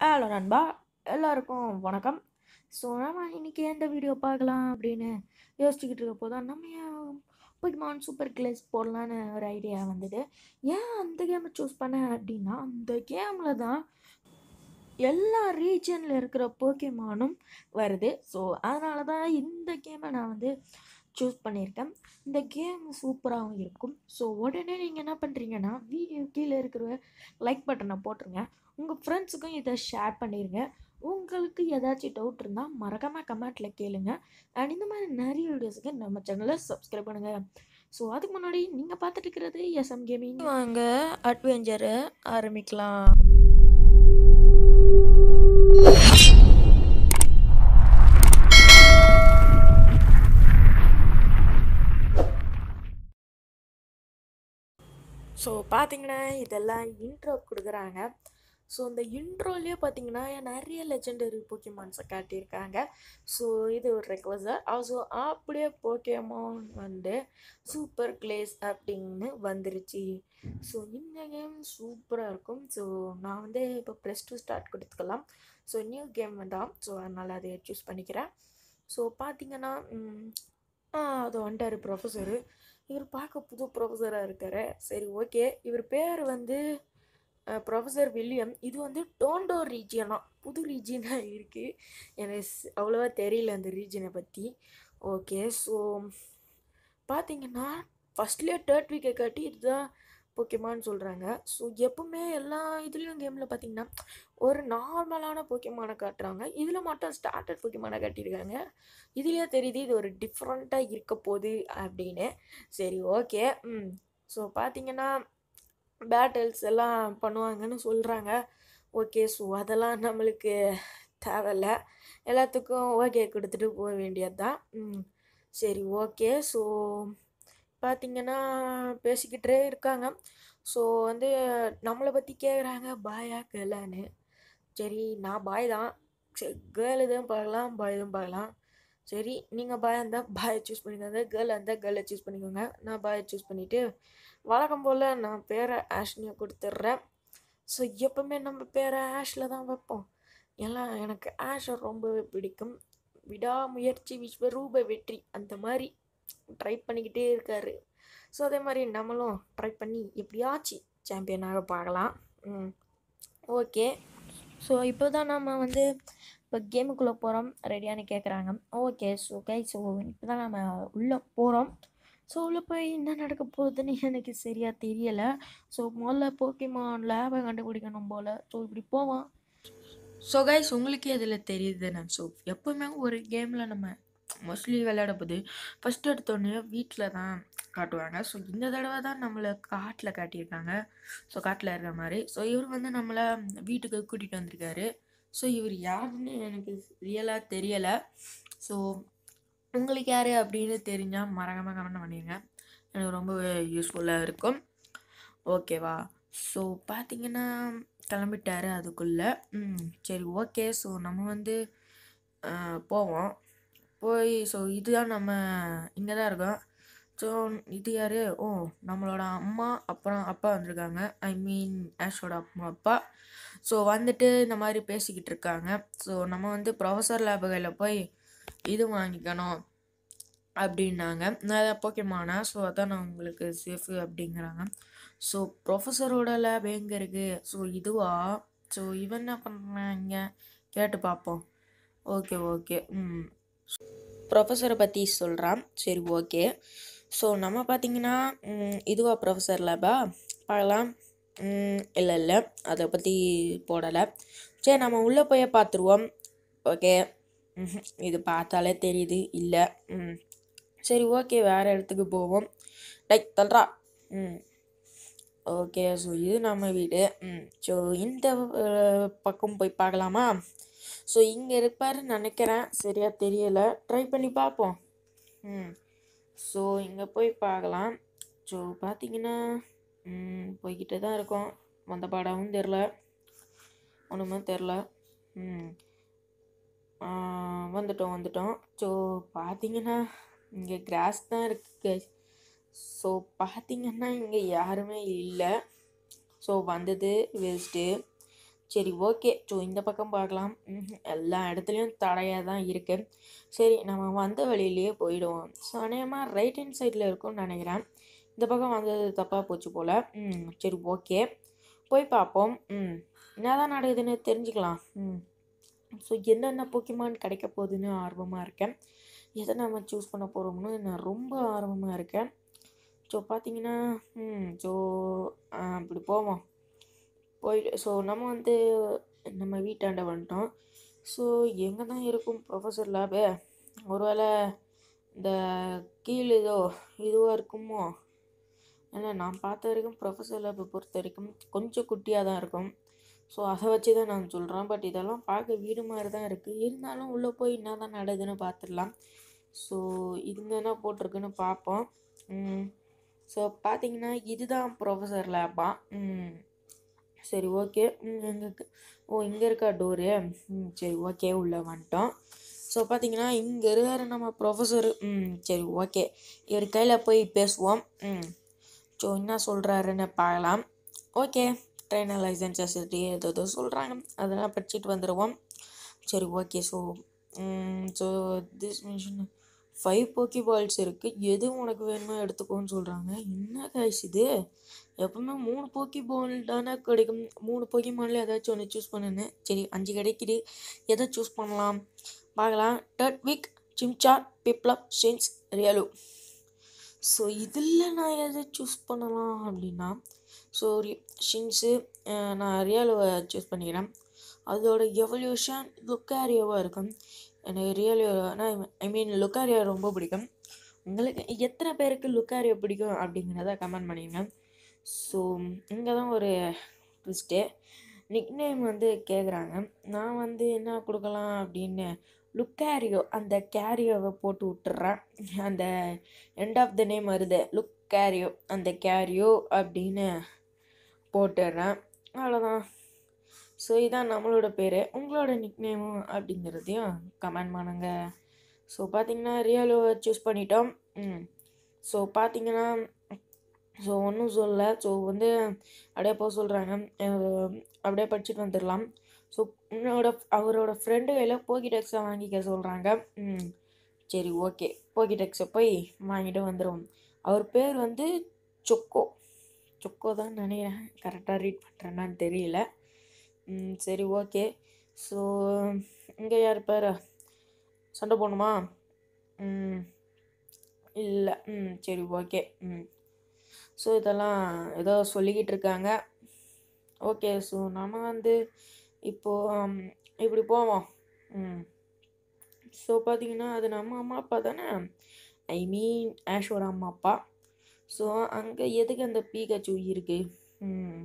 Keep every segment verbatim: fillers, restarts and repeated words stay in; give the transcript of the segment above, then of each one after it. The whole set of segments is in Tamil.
ஹலோ நண்பா, எல்லாருக்கும் வணக்கம். ஸோ நம்ம இன்னைக்கு எந்த வீடியோ பார்க்கலாம் அப்படின்னு யோசிச்சுக்கிட்டு இருக்கப்போ தான் நம்ம ஏன் போக்கிமான் சூப்பர் கிளேஸ் போடலான்னு ஒரு ஐடியா வந்தது. ஏன் அந்த கேமை சூஸ் பண்ணேன் அப்படின்னா, அந்த கேமில் தான் எல்லா ரீஜனில் இருக்கிற போக்கிமானும் வருது. ஸோ அதனால தான் இந்த கேமை நான் வந்து சூஸ் பண்ணியிருக்கேன். இந்த கேம் சூப்பராகவும் இருக்கும். ஸோ உடனே நீங்கள் என்ன பண்ணுறீங்கன்னா, வீடியோ கீழே இருக்கிற லைக் பட்டனை போட்டுருங்க. உங்கள் ஃப்ரெண்ட்ஸுக்கும் இதை ஷேர் பண்ணிடுங்க. உங்களுக்கு ஏதாச்சும் டவுட் இருந்தால் மறக்காமல் கமெண்ட்டில் கேளுங்க. அண்ட் இந்த மாதிரி நிறைய வீடியோஸுக்கு நம்ம சேனலை சப்ஸ்கிரைப் பண்ணுங்கள். ஸோ அதுக்கு முன்னாடி நீங்கள் பார்த்துட்டு இருக்கிறது எஸ்எம் கேமிங். வாங்க அட்வென்ச்சரை ஆரம்பிக்கலாம். ஸோ பார்த்தீங்கன்னா இதெல்லாம் இன்ட்ரோ கொடுக்குறாங்க. ஸோ இந்த இன்ட்ரோலேயே பார்த்தீங்கன்னா நிறைய லெஜெண்டரி போக்கிமான்ஸை காட்டியிருக்காங்க. ஸோ இது ஒரு ரெக்வஸ்டர். ஸோ அப்படியே போக்கிமான் வந்து சூப்பர் கிளேஸ் அப்படின்னு வந்துருச்சு. ஸோ இந்த கேம் சூப்பராக இருக்கும். ஸோ நான் வந்து இப்போ ப்ரெஸ் டு ஸ்டார்ட் கொடுத்துக்கலாம். ஸோ நியூ கேம் தான். ஸோ அதனால் அதை சூஸ் பண்ணிக்கிறேன். ஸோ பார்த்தீங்கன்னா அது வந்துட்டார் ப்ரொஃபஸரு. இவர் பார்க்க புது ப்ரொஃபஸராக இருக்கார். சரி, ஓகே. இவர் பேர் வந்து ப்ரொஃபஸர் வில்லியம். இது வந்து டோண்டோ ரீஜியனா, புது ரீஜியனாக இருக்குது. எனக்கு அவ்வளோவா தெரியல அந்த ரீஜனை பற்றி. ஓகே, ஸோ பார்த்தீங்கன்னா ஃபஸ்ட்லேயே தேர்ட் வீக்கை காட்டி இதுதான் போக்கிமான்னு சொல்கிறாங்க. ஸோ எப்பவுமே எல்லா இதுலேயும் கேமில் பார்த்தீங்கன்னா ஒரு நார்மலான போக்கிமானை காட்டுறாங்க. இதில் மட்டும் ஸ்டார்டர் போக்கிமானை காட்டியிருக்காங்க. இதுலேயே தெரியுது இது ஒரு டிஃப்ரெண்ட்டாக இருக்க போகுது அப்படின்னு. சரி, ஓகே. ம் ஸோ பார்த்தீங்கன்னா பேட்டில்ஸ் எல்லாம் பண்ணுவாங்கன்னு சொல்கிறாங்க. ஓகே, ஸோ அதெல்லாம் நம்மளுக்கு தேவையில்ல. எல்லாத்துக்கும் ஓகே கொடுத்துட்டு போக வேண்டியது தான். ம் சரி, ஓகே. ஸோ பார்த்தீங்கன்னா பேசிக்கிட்டே இருக்காங்க. ஸோ வந்து நம்மளை பற்றி கேட்குறாங்க, பாயா கேர்ளான்னு. சரி, நான் பாய் தான். சரி, கேர்ள் எதுவும் பார்க்கலாம், பாய் எதுவும் பார்க்கலாம். சரி, நீங்கள் பாயாக இருந்தால் பாயை சூஸ் பண்ணிக்கோங்க, கேர்ளாக இருந்தால் கேர்ளை சூஸ் பண்ணிக்கோங்க. நான் பாயை சூஸ் பண்ணிவிட்டு வழக்கம் போல் நான் பேரை ஆஷ்னியை கொடுத்துட்றேன். ஸோ எப்பவுமே நம்ம பேரை ஆஷில் தான் வைப்போம். எல்லாம் எனக்கு ஆஷை ரொம்பவே பிடிக்கும். விடாமுயற்சி விஸ்வரூப வெற்றி அந்த மாதிரி ட்ரை பண்ணிக்கிட்டே இருக்கார். ஸோ அதே மாதிரி நம்மளும் ட்ரை பண்ணி எப்படியாச்சும் சாம்பியனாக பார்க்கலாம். ம் ஓகே. ஸோ இப்போ தான் நம்ம வந்து இப்போ கேமுக்குள்ளே போகிறோம். ரெடியானு கேட்குறாங்க. ஓகே, ஸோ கை ஸோ இப்போ தான் நம்ம உள்ளே போகிறோம். ஸோ உள்ளே போய் என்ன நடக்க போகுதுன்னு எனக்கு சரியாக தெரியலை. ஸோ முதல்ல போக்கிமான் லேபை கண்டுபிடிக்கணும் போல். ஸோ இப்படி போவோம். ஸோ கைஸ், உங்களுக்கே அதில் தெரியுது நான். ஸோ எப்போவுமே ஒரு கேமில் நம்ம மோஸ்ட்லி விளையாட போது ஃபஸ்ட்டு எடுத்தோடனே வீட்டில் தான் காட்டுவாங்க. ஸோ இந்த தடவை தான் நம்மளை காட்டில் காட்டியிருக்காங்க. ஸோ காட்டில் இருக்கிற மாதிரி. ஸோ இவர் வந்து நம்மளை வீட்டுக்கு கூட்டிகிட்டு வந்திருக்காரு. ஸோ இவர் யாருன்னு எனக்கு ரியலாக தெரியலை. ஸோ உங்களுக்கு யார் அப்படின்னு தெரிஞ்சால் மறக்காமல் கமெண்ட் பண்ணிடுங்க. எனக்கு ரொம்ப யூஸ்ஃபுல்லாக இருக்கும். ஓகேவா? ஸோ பார்த்தீங்கன்னா கிளம்பிட்டாரு அதுக்குள்ளே. ம் சரி, ஓகே. ஸோ நம்ம வந்து போவோம். போய் ஸோ இதுதான் நம்ம இங்கே தான் இருக்கோம். ஸோ இது யார்? ஓ, நம்மளோட அம்மா அப்புறம் அப்பா வந்திருக்காங்க. ஐ மீன் ஆஷோட அம்மா அப்பா. ஸோ வந்துட்டு இந்த மாதிரி பேசிக்கிட்டு இருக்காங்க. ஸோ நம்ம வந்து ப்ரொஃபஸர் லேபுகளில் போய் இது வாங்கிக்கணும் அப்படின்னாங்க. நான் போக்கிமானா, ஸோ அதான் நான் உங்களுக்கு சேஃபு அப்படிங்கிறாங்க. ஸோ ப்ரொஃபஸரோட லேப் எங்கே இருக்குது? ஸோ இதுவா? ஸோ இவன் என்ன பண்ணுறாங்க கேட்டு பார்ப்போம். Okay, okay. ம் ப்ரொஃபஸரை பற்றி சொல்கிறான். சரி, ஓகே. ஸோ நம்ம பார்த்தீங்கன்னா இதுவா ப்ரொஃபஸர் லேபா பார்க்கலாம். இல்லை இல்லை அதை பற்றி போடலை. சரி, நம்ம உள்ளே போய் பார்த்துருவோம். ஓகே. ம் இது பார்த்தாலே தெரியுது இல்லை. ம் சரி, ஓகே. வேறு இடத்துக்கு போவோம். லைக் தல்றா. ம் ஓகே. ஸோ இது நம்ம வீடு. ம் ஸோ இந்த பக்கம் போய் பார்க்கலாமா? ஸோ இங்கே இருப்பாருன்னு நினைக்கிறேன், சரியாக தெரியலை. ட்ரை பண்ணி பார்ப்போம். ம் ஸோ இங்கே போய் பார்க்கலாம். ஸோ பார்த்தீங்கன்னா போய்கிட்டே தான் இருக்கோம். வந்த பாடாவும் தெரில, ஒன்றுமே தெரில. ம் வந்துட்டோம் வந்துட்டோம் ஸோ பார்த்தீங்கன்னா இங்கே கிராஸ் தான் இருக்குது. ஸோ பார்த்தீங்கன்னா இங்கே யாருமே இல்லை. ஸோ வந்தது வேஸ்ட்டு. சரி ஓகே. ஸோ இந்த பக்கம் பார்க்கலாம். ம்ஹ்ம். எல்லா இடத்துலையும் தடையாக தான் இருக்கு. சரி நம்ம வந்த வழியிலேயே போயிடுவோம். ஸோ அநேகமா ரைட் ஹேண்ட் சைடில் இருக்கும்னு நினைக்கிறேன். இந்த பக்கம் வந்தது தப்பாக போச்சு போல். ம் சரி ஓகே. போய் பார்ப்போம். ம் என்னதான் நடக்குதுன்னு தெரிஞ்சுக்கலாம். ம் ஸோ என்னென்ன போக்கிமான் கிடைக்க போகுதுன்னு ஆர்வமாக இருக்கேன். எதை நம்ம சூஸ் பண்ண போகிறோம்னு நான் ரொம்ப ஆர்வமாக இருக்கேன். ஸோ பார்த்தீங்கன்னா ம் ஸோ அப்படி போவோம். போயிட்டு ஸோ நம்ம வந்து நம்ம வீட்டாண்ட வந்துட்டோம். ஸோ எங்கே தான் இருக்கும் ப்ரொஃபஸர் லேபு? ஒருவேளை இந்த கீழ் இதோ இதுவாக இருக்குமோ? ஏன்னா நான் பார்த்த வரைக்கும் ப்ரொஃபஸர் லேபை பொறுத்த வரைக்கும் கொஞ்சம் குட்டியாக தான் இருக்கும். ஸோ அதை வச்சு தான் நான் சொல்கிறேன். பட் இதெல்லாம் பார்க்க வீடு மாதிரி தான் இருக்குது. இருந்தாலும் உள்ளே போய் என்ன தான் நடக்குதுன்னு பார்த்துடலாம். ஸோ இதுங்க என்ன போட்டிருக்குன்னு பார்ப்போம். ஸோ பார்த்தீங்கன்னா இதுதான் ப்ரொஃபஸர் லேப்பா. ம் சரி ஓகே. ம் எங்கே ஓ இங்கே இருக்கா டோரு? ம் சரி ஓகே உள்ளே வந்துட்டோம். ஸோ பார்த்தீங்கன்னா இங்கே இருக்கார் நம்ம ப்ரொஃபஸரு. ம் சரி ஓகே. இவர் கையில் போய் பேசுவோம். ம் ஸோ என்ன சொல்கிறாருன்னு பார்க்கலாம். ஓகே ட்ரெயினர் லைசன்ஸ் எஸ்எஸ்டி ஏதோ ஏதோ சொல்கிறாங்க, அதெல்லாம் படிச்சுட்டு வந்துடுவோம். சரி okay. So so this mission five Poke balls இருக்குது, எது உனக்கு வேணுமோ எடுத்துக்கோன்னு சொல்கிறாங்க. என்ன காய்ஸ் இது? எப்பவுமே மூணு போக்கி பால் தானே கிடைக்கும். மூணு போக்கி பாலில் ஏதாச்சும் ஒன்று சூஸ் பண்ணுன்னு. சரி அஞ்சு கிடைக்கிது, எதை சூஸ் பண்ணலாம் பார்க்கலாம். Turtwig, Chimchar, Piplup, Shinx, Riolu. So இதில் நான் எதை சூஸ் பண்ணலாம் அப்படின்னா ஸோ ஷின்ஸு நான் ரியலுவை சூஸ் பண்ணிக்கிறேன். அதோட எவல்யூஷன் லுக்காரியோவாக இருக்கும். எனக்கு ரியலியோ ஐ மீன் லுக்காரியோ ரொம்ப பிடிக்கும். உங்களுக்கு எத்தனை பேருக்கு லுக்காரியோ பிடிக்கும் அப்படிங்கிறத கமெண்ட் பண்ணிடுங்க. ஸோ இங்கே தான் ஒரு ட்விஸ்ட்டு. நிக்நேம் வந்து கேட்குறாங்க. நான் வந்து என்ன கொடுக்கலாம் அப்படின்னு லுக்காரியோ அந்த கேரியோவை போட்டு விட்டுறேன். அந்த எண்ட் ஆஃப் த நேம் வருது லுக்காரியோ, அந்த கேரியோ அப்படின்னு போட்டுடுறேன். அவ்வளோதான். ஸோ இதான் நம்மளோட பேர். உங்களோட நிக்நேமும் அப்படிங்கிறதையும் கமெண்ட் பண்ணுங்க. ஸோ பார்த்தீங்கன்னா ரியலோ சூஸ் பண்ணிட்டோம். ம் ஸோ பார்த்தீங்கன்னா ஸோ ஒன்றும் சொல்லலை. ஸோ வந்து அப்படியே போக சொல்கிறாங்க. அப்படியே படிச்சுட்டு வந்துடலாம். ஸோ என்னோட அவரோட ஃப்ரெண்டு கையில் போக்கிடெக்ஸை வாங்கிக்க சொல்கிறாங்க. ம் சரி ஓகே. போக்கிடெக்ஸை போய் வாங்கிட்டு வந்துடுவோம். அவர் பேர் வந்து சொக்கோ சொக்கோ தான் நினைக்கிறேன். கரெக்டாக ரீட் பண்ணுறேன்னான்னு தெரியல. ம் சரி ஓகே. ஸோ இங்கே யார் பேர் சண்டை போடணுமா? ம் இல்லை. ம் சரி ஓகே. ம் ஸோ இதெல்லாம் ஏதோ சொல்லிக்கிட்டு இருக்காங்க. ஓகே. ஸோ நம்ம வந்து இப்போது இப்படி போவோம். ம் ஸோ பார்த்தீங்கன்னா அது நம்ம அம்மா அப்பா தானே, ஐ மீன் ஆஷோட அம்மா அப்பா. ஸோ அங்கே எதுக்கு அந்த பீகாச்சு இருக்குது? ம்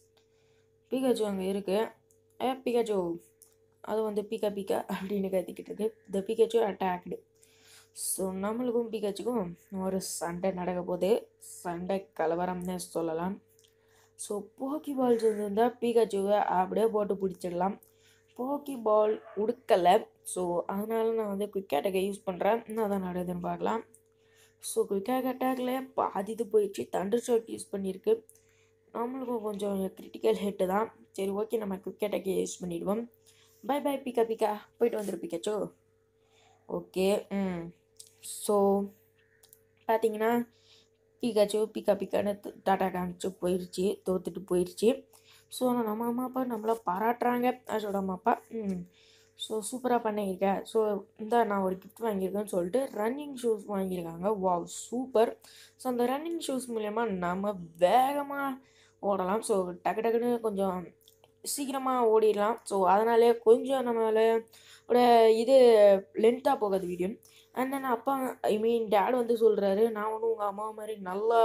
பீகாச்சு அங்கே இருக்குது. ஏ பீகாச்சு அது வந்து பீக்கா பீக்கா அப்படின்னு கத்திக்கிட்டு இருக்கு. த பீகாச்சு அட்டாக்டு. ஸோ நம்மளுக்கும் பீகாச்சுக்கும் ஒரு சண்டை நடக்க போகுது. சண்டை கலவரம்னு சொல்லலாம். ஸோ போக்கி பால்ஸ் இருந்தால் பீகாச்சுவை அப்படியே போட்டு பிடிச்சிடலாம். போக்கி பால் உடுக்கலை. ஸோ அதனால நான் வந்து குயிக் அட்டாக்கை யூஸ் பண்ணுறேன். இன்னும் அதான் நடக்குதுன்னு பார்க்கலாம். ஸோ குயிக் அட்டாக்ல பாதி இது போயிடுச்சு. தண்டர் ஷாட் யூஸ் பண்ணியிருக்கு. நம்மளுக்கும் கொஞ்சம் கிரிட்டிக்கல் ஹிட்டு தான். சரி ஓகே நம்ம குயிக் அட்டாக்கை யூஸ் பண்ணிவிடுவோம். பை பை பிக்கா பிக்கா, போயிட்டு வந்துரு பிக்காச்சோ. ஓகே. ம் ஸோ பார்த்தீங்கன்னா பிக்காச்சோ பிக்கா பிக்கான்னு டாட்டா காமிச்சு போயிடுச்சு, தோத்துட்டு போயிடுச்சு. ஸோ நம்ம அம்மா அப்பா நம்மளை பாராட்டுறாங்க. ஆஷோட அம்மா அப்பா. ம் ஸோ சூப்பராக பண்ணியிருக்கேன். ஸோ இந்த நான் ஒரு கிஃப்ட் வாங்கியிருக்கேன்னு சொல்லிட்டு ரன்னிங் ஷூஸ் வாங்கியிருக்காங்க. Wow super. ஸோ அந்த ரன்னிங் ஷூஸ் மூலயமா நம்ம வேகமாக ஓடலாம். ஸோ டக்கு டக்குன்னு கொஞ்சம் சீக்கிரமாக ஓடிடலாம். ஸோ அதனாலே கொஞ்சம் நம்மளோட இது லென்த்தாக போகாது வீடியோ. அண்ட் தென் அப்பா ஐ மீன் டேட் வந்து சொல்கிறாரு, நான் ஒன்றும் உங்கள் அம்மா மாதிரி நல்லா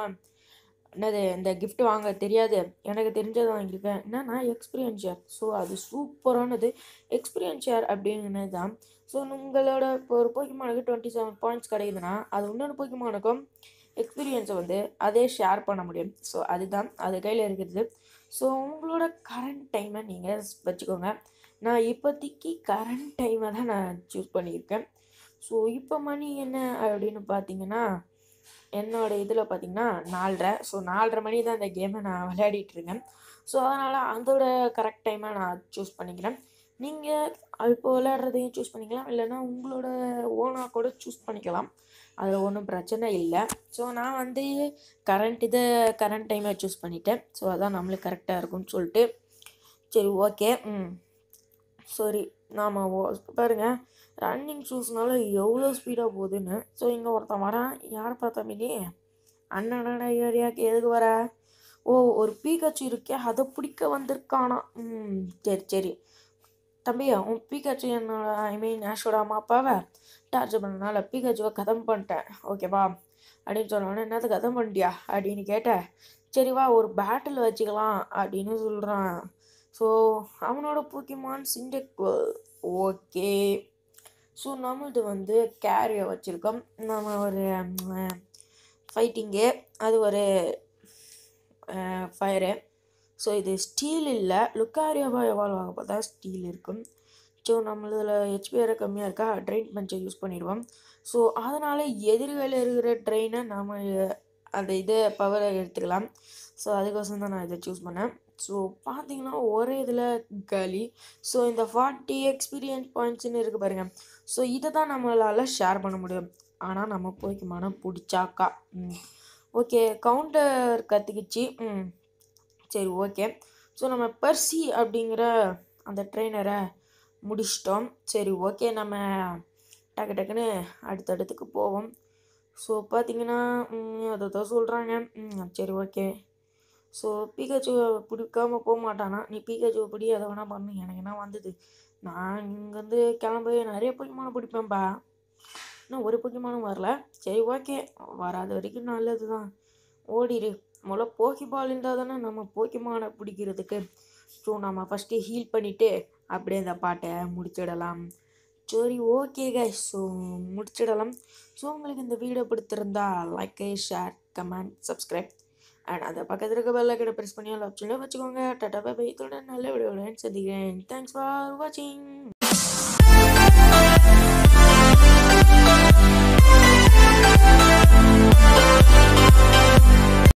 என்னது இந்த கிஃப்ட் வாங்க தெரியாது, எனக்கு தெரிஞ்சதை வாங்கியிருக்கேன். என்னன்னா எக்ஸ்பீரியன்ஸ் ஷேர். ஸோ அது சூப்பரானது. எக்ஸ்பீரியன்ஸ் ஷேர் அப்படிங்கிறது தான். ஸோ உங்களோட இப்போ ஒரு போக்கிமானுக்கு டுவெண்ட்டி செவன் பாயிண்ட்ஸ் கிடைக்குதுன்னா அது இன்னொரு போக்கிமானுக்கும் எக்ஸ்பீரியன்ஸை வந்து அதே ஷேர் பண்ண முடியும். ஸோ அதுதான் அது கையில் இருக்கிறது. ஸோ உங்களோட கரண்ட் டைமை நீங்கள் வச்சுக்கோங்க. நான் இப்போதைக்கு கரண்ட் டைமை தான் நான் சூஸ் பண்ணியிருக்கேன். ஸோ இப்போ மணி என்ன அப்படின்னு பார்த்தீங்கன்னா என்னோடய இதில் பார்த்தீங்கன்னா நாலரை. ஸோ நாலரை மணி தான் இந்த கேமை நான் விளையாடிட்டுருக்கேன். ஸோ அதனால் அதோட கரெக்ட் டைமை நான் சூஸ் பண்ணிக்கிறேன். நீங்கள் இப்போ விளையாடுறதையும் சூஸ் பண்ணிக்கலாம், இல்லைன்னா உங்களோட ஓனாக கூட சூஸ் பண்ணிக்கலாம். அதில் ஒன்றும் பிரச்சனை இல்லை. ஸோ நான் வந்து கரண்ட் இதை கரண்ட் டைமை சூஸ் பண்ணிட்டேன். ஸோ அதான் நம்மளுக்கு கரெக்டாக இருக்கும்னு சொல்லிட்டு சரி ஓகே. ம் சரி நாம் ஓ பாருங்கள் ரன்னிங் ஷூஸ்னால எவ்வளோ ஸ்பீடாக போகுதுன்னு. ஸோ இங்கே ஒருத்தன் வரான், யாரை பார்த்தா மீனி அண்ணனடா ஏரியாவுக்கு எதுக்கு வர? ஓ ஒரு பீக்காச்சு இருக்கே, அதை பிடிக்க வந்திருக்கானா? ம் சரி சரி தம்பி, உன் பீக்காச்சு என்னோட ஐ மீன் ஆஷோட அம்மா அப்பாவை டார்ச்சர் பண்ணனால பீக்காச்சுவை கதம் பண்ணிட்டேன் ஓகேவா அப்படின்னு சொன்னோன்னே, என்னது கதம் பண்ணிட்டியா அப்படின்னு கேட்டேன். சரி வா ஒரு பேட்டில் வச்சுக்கலாம் அப்படின்னு சொல்கிறான். ஸோ அவனோட போக்கிமான் சிண்டெக்வல். ஓகே ஸோ நம்மளது வந்து கேரியை வச்சுருக்கோம். நம்ம ஒரு ஃபைட்டிங்கு, அது ஒரு ஃபயரு. ஸோ இது ஸ்டீல் இல்லை, லுக்காரியாவாக எவால்வ் ஆக பார்த்தா ஸ்டீல் இருக்கும். ஸோ நம்மளதில் ஹெச்பி வேறு கம்மியாக இருக்கா, ட்ரெயின் பஞ்சை யூஸ் பண்ணிடுவோம். ஸோ அதனால் எதிர்வேல இருக்கிற ட்ரெயினை நம்ம அந்த இதை பவரை எடுத்துக்கலாம். ஸோ அதுக்கோசம் தான் நான் இதை சூஸ் பண்ணேன். ஸோ பார்த்தீங்கன்னா ஒரே இதில் காலி. ஸோ இந்த ஃபார்ட்டி எக்ஸ்பீரியன்ஸ் பாயிண்ட்ஸ்ன்னு இருக்குது பாருங்கள். ஸோ இதை தான் நம்மளால் ஷேர் பண்ண முடியும், ஆனால் நம்ம போய்க்குமான பிடிச்சாக்கா. ம் ஓகே கவுண்டர் கற்றுக்கிச்சு. ம் சரி ஓகே. ஸோ நம்ம பர்சி அப்படிங்கிற அந்த ட்ரெயினரை முடிச்சிட்டோம். சரி ஓகே நம்ம டக்கு டக்குன்னு அடுத்தடுத்துக்கு போவோம். ஸோ பார்த்தீங்கன்னா அதை தான் சொல்கிறாங்க. ம் சரி ஓகே. ஸோ பீக்காச்சுவை பிடிக்காம போக மாட்டானா, நீ பீக்காச்சுவை பிடி, அதை வேணால் பண்ணு, எனக்கு என்ன வந்தது, நான் இங்கேருந்து கிளம்பு நிறைய போக்கிமானம் பிடிப்பேன்ப்பா. இன்னும் ஒரு போக்கிமானும் வரல. சரி ஓகே வராத வரைக்கும் நல்லது தான், ஓடிடு. முதல்ல போக்கிபால் இருந்தால் தானே நம்ம போக்கிமானை பிடிக்கிறதுக்கு. ஸோ நம்ம ஃபஸ்ட்டு ஹீல் பண்ணிவிட்டு அப்படியே அந்த பாட்டை முடிச்சிடலாம். சரி ஓகே கைஸ், ஸோ முடிச்சிடலாம். ஸோ உங்களுக்கு இந்த வீடியோ பிடித்திருந்தா like, share, comment, subscribe and அந்த பக்கத்தில் இருக்க பெல் ஐக்கனை ப்ரெஸ் பண்ணி ஆல் ஆப்ஷனில் வச்சுக்கோங்க. டாடா பை பை. இதோட நல்ல வீடியோவில் சந்திக்கிறேன். தேங்க்ஸ் ஃபார் வாட்சிங்.